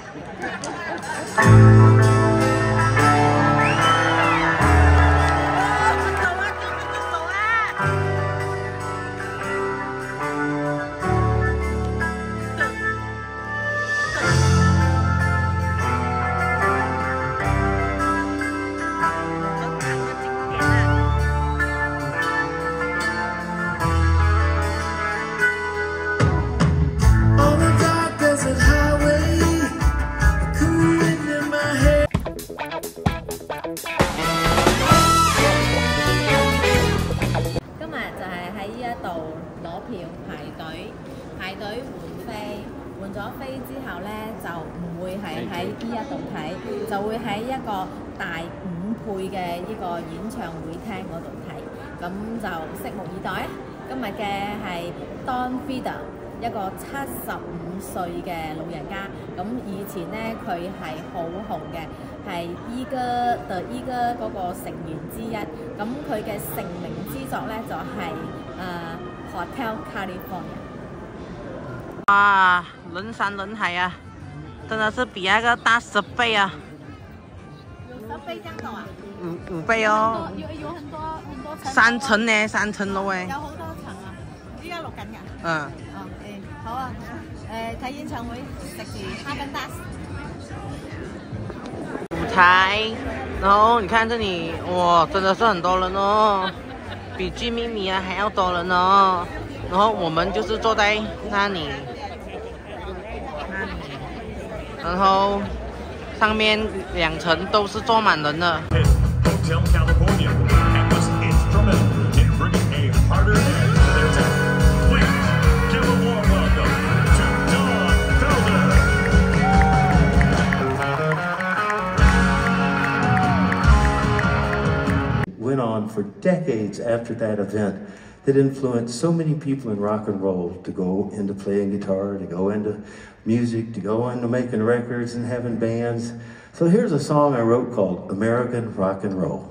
排隊換飛，換咗飛之後咧就唔會係喺呢一度睇，就會喺一個大5倍嘅呢個演唱會廳嗰度睇，咁就拭目以待啊！今日嘅係 Don Fida， 一個75歲嘅老人家，咁以前咧佢係好紅嘅，係依哥嗰個成員之一，咁佢嘅成名之作咧就係Hotel California。 哇，人山人海啊，真的是比那个大10倍啊！ 有10倍这样多啊 ？5倍哦。 有很多層。 3層呢，3層樓誒。 有好多層啊！依家錄緊㗎。 嗯。 哦，好啊。睇演唱會食住哈根達斯。 舞台，然後你看這裡，哇，真的是很多人哦，比巨咪咪啊還要多人哦。然後我們就是坐在那裡，然後上面2層都是坐滿人的。 Hotel California and was instrumental in bringing a harder edge to their town. Please give a warm welcome to Don Felder. Went on for decades after that event that influenced so many people in rock and roll to go into playing guitar, to go into music, to go into making records and having bands. So here's a song I wrote called American Rock and Roll.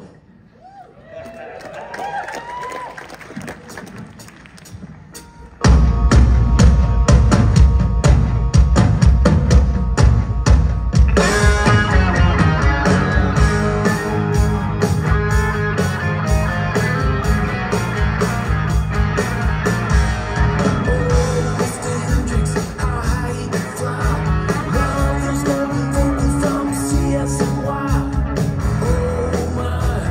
Oh my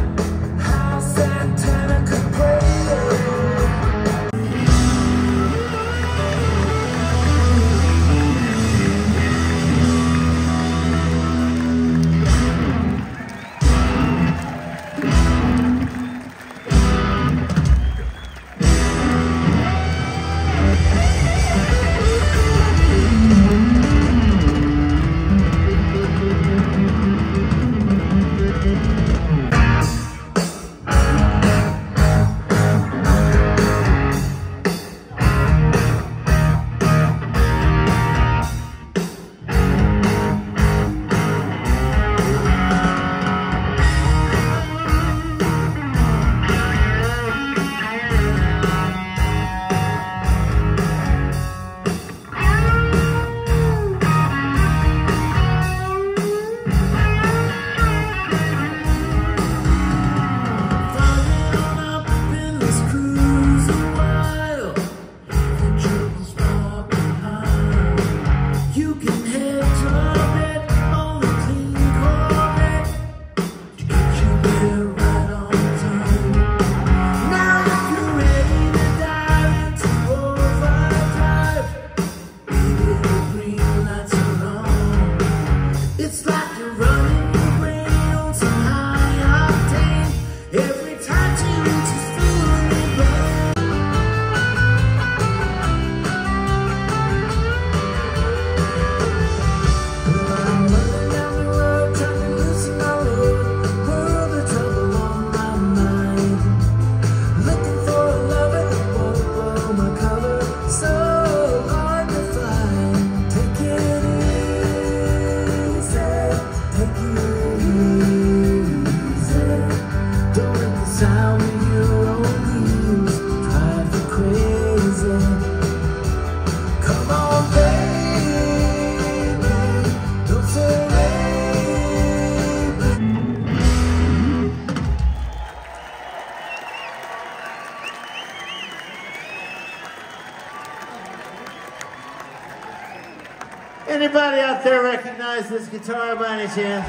Anybody out there recognize this guitar by any chance?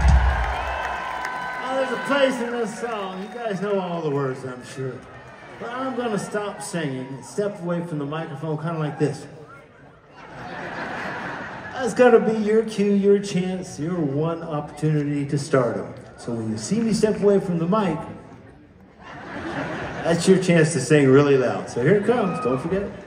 Oh, there's a place in this song. You guys know all the words, I'm sure. But I'm going to stop singing and step away from the microphone kind of like this. That's got to be your cue, your chance, your one opportunity to stardom. So when you see me step away from the mic, that's your chance to sing really loud. So here it comes. Don't forget it.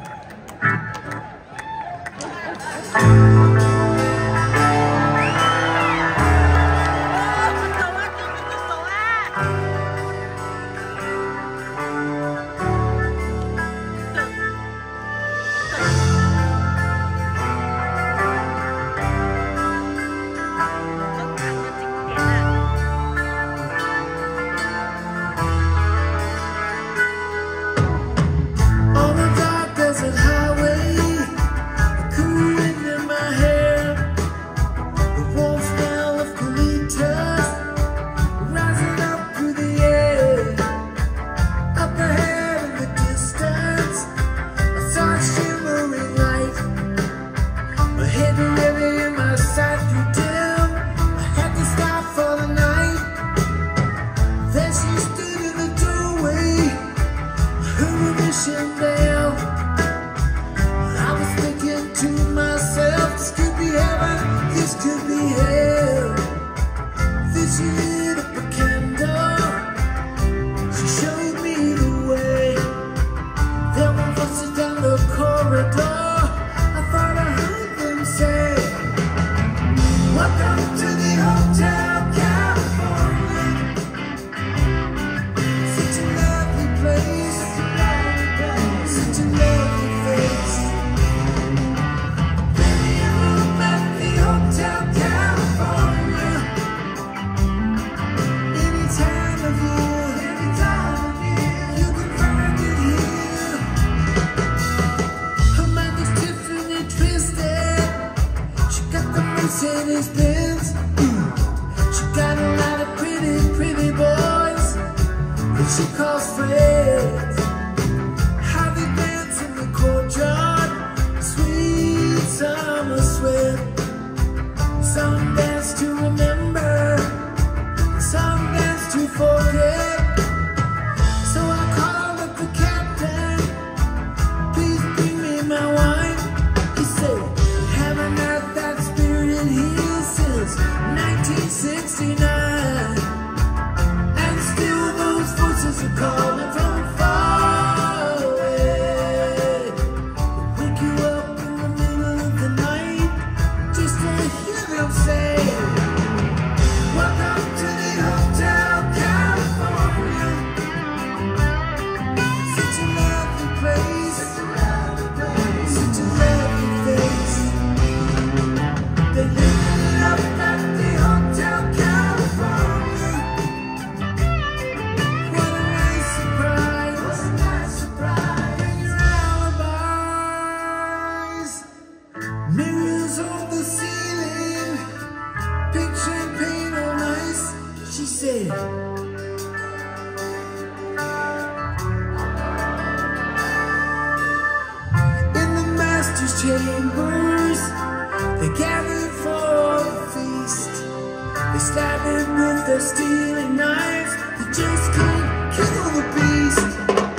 Chambers, they gathered for the feast. They stabbed him with their stealing knives. They just couldn't kill the beast.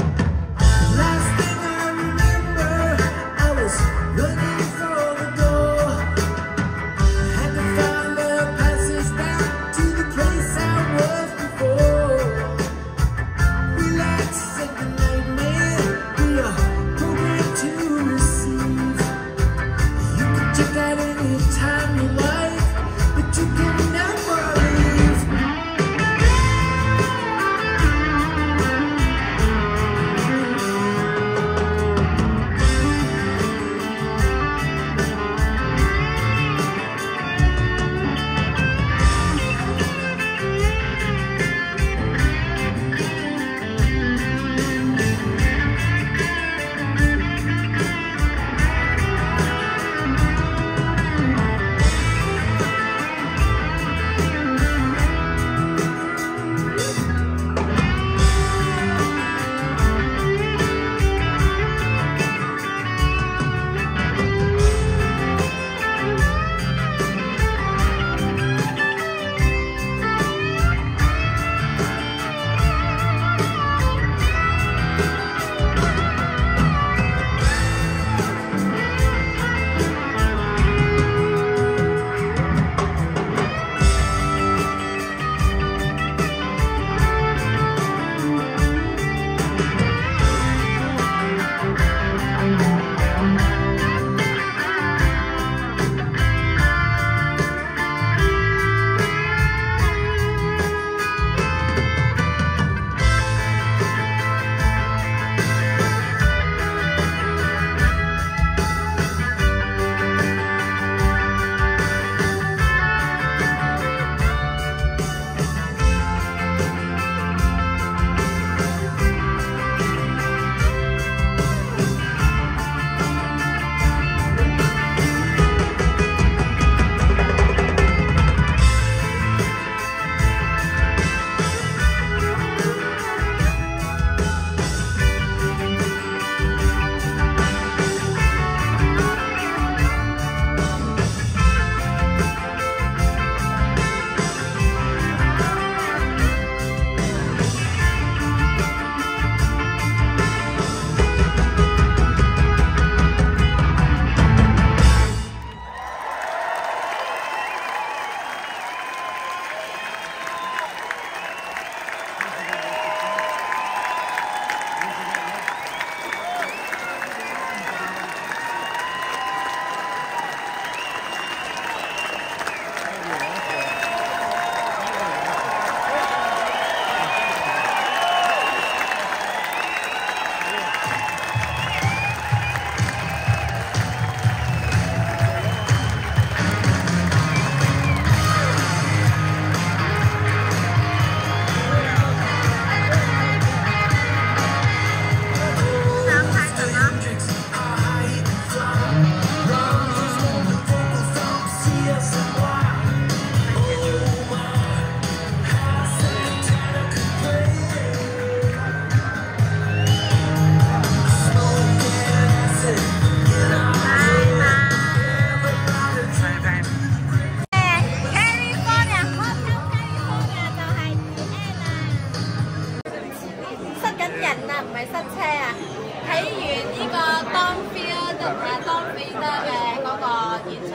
The last thing I remember, I was running for the door. I had to find a passage back to the place I was before. Relax, said the nightmare. We are programmed to receive. Check out any time you like, but you can never leave.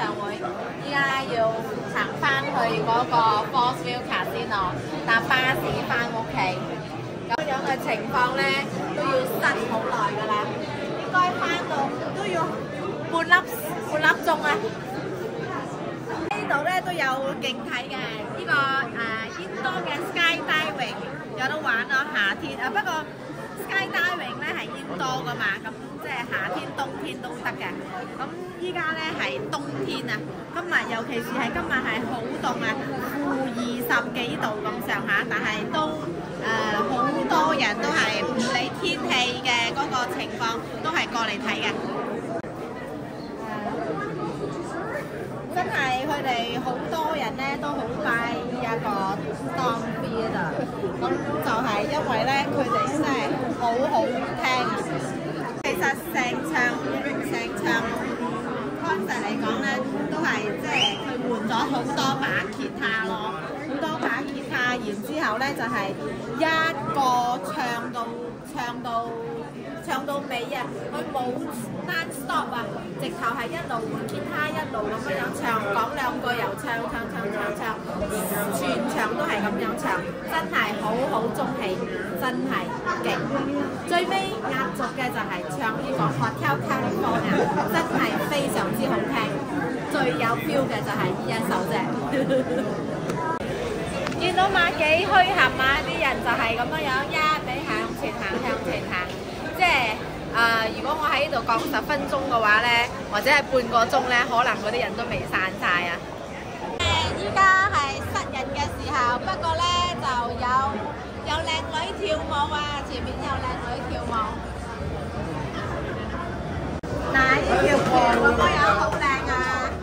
唱會，依家要行翻去嗰個 Forest Casino 搭巴士翻屋企。咁樣嘅情況咧都要塞好耐㗎啦，應該翻到都要半粒鐘啊！呢度咧都有勁睇嘅，呢個indoor嘅 skydiving 有得玩咯，夏天啊不過 skydiving 咧係indoor㗎嘛，咁即係夏天、冬天都得嘅。咁依家咧係冬天啊，今日尤其是係今日係好凍啊，-20幾度咁上下，但係都好多人都係唔理天氣嘅嗰個情況，都係過嚟睇嘅。真係佢哋好多人咧都好拜呢一個 Storm Theatre， 咁就係因為咧佢哋真係好聽啊！其實成場 concert 嚟講咧，都係即係佢換咗好多把吉他咯，好多把吉他，然之後咧就係一個唱到尾啊！佢冇 non-stop 啊，直頭係一路換吉他一路咁樣唱，講兩句又唱，全場都係咁樣唱，真係好中氣，真係勁。最尾壓軸嘅就係唱呢個 Hotel California， 真係非常之好聽，最有 feel 嘅就係呢一首啫。見到嘛幾墟冚啊！啲人就係咁樣一味向前行。即係如果我喺呢度講10分鐘嘅話咧，或者係半個鐘咧，可能嗰啲人都未散晒啊！依家係塞人嘅時候，不過咧就有靚女跳舞啊，前面有靚女跳舞。嗱，呢條橋咁樣好靚啊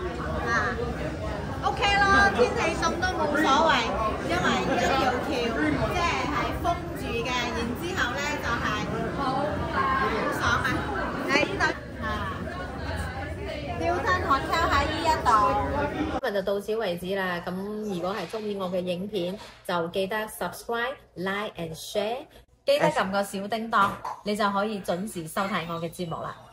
！OK 咯，天氣凍都冇所謂，因為呢一條橋即係封住嘅，然之後咧就係好爽啊！喺呢度Hilton Hotel喺呢一度。今日就到此為止啦。咁如果係中意我嘅影片，就記得 subscribe、like and share， 記得撳個小叮當，你就可以準時收睇我嘅節目啦。